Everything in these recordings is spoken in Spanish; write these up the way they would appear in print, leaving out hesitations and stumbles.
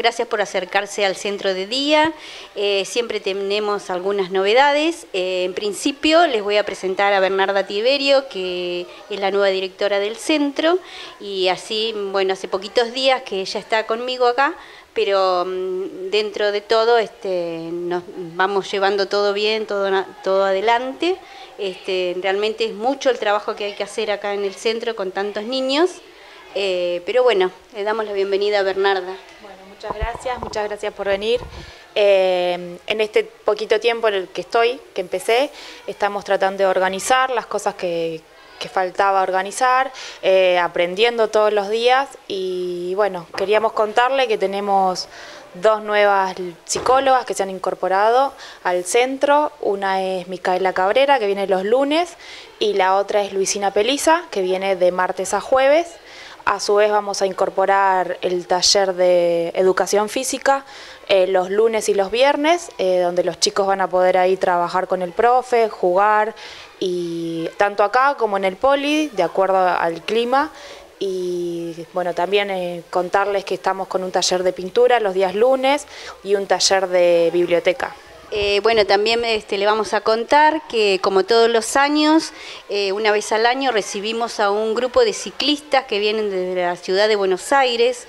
gracias por acercarse al centro de día. Siempre tenemos algunas novedades. En principio les voy a presentar a Bernarda Tiberio, que es la nueva directora del centro, y así, bueno, hace poquitos días que ella está conmigo acá, pero dentro de todo nos vamos llevando todo bien, todo adelante. Realmente es mucho el trabajo que hay que hacer acá en el centro con tantos niños, pero bueno, le damos la bienvenida a Bernarda. Bueno, muchas gracias por venir. En este poquito tiempo en el que empecé, estamos tratando de organizar las cosas que faltaba organizar, aprendiendo todos los días, y bueno, queríamos contarle que tenemos 2 nuevas psicólogas que se han incorporado al centro. Una es Micaela Cabrera, que viene los lunes, y la otra es Luisina Peliza, que viene de martes a jueves. A su vez vamos a incorporar el taller de educación física los lunes y los viernes, donde los chicos van a poder ahí trabajar con el profe, jugar, y tanto acá como en el poli, de acuerdo al clima. Y bueno, también contarles que estamos con un taller de pintura los días lunes y un taller de biblioteca. Bueno, también le vamos a contar que, como todos los años, una vez al año recibimos a un grupo de ciclistas que vienen desde la ciudad de Buenos Aires,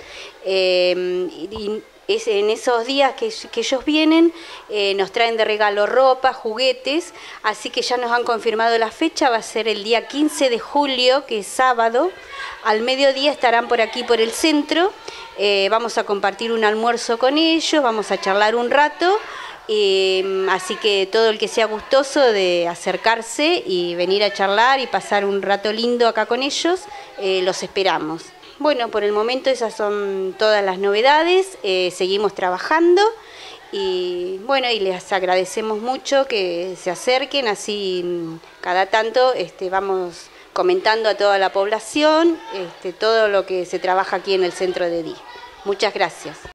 y en esos días que ellos vienen nos traen de regalo ropa, juguetes, así que ya nos han confirmado la fecha. Va a ser el día 15 de julio, que es sábado. Al mediodía estarán por aquí, por el centro. Vamos a compartir un almuerzo con ellos, vamos a charlar un rato. Así que todo el que sea gustoso de acercarse y venir a charlar y pasar un rato lindo acá con ellos, los esperamos. Bueno, por el momento esas son todas las novedades. Seguimos trabajando y bueno, y les agradecemos mucho que se acerquen, así cada tanto vamos comentando a toda la población todo lo que se trabaja aquí en el centro de día. Muchas gracias.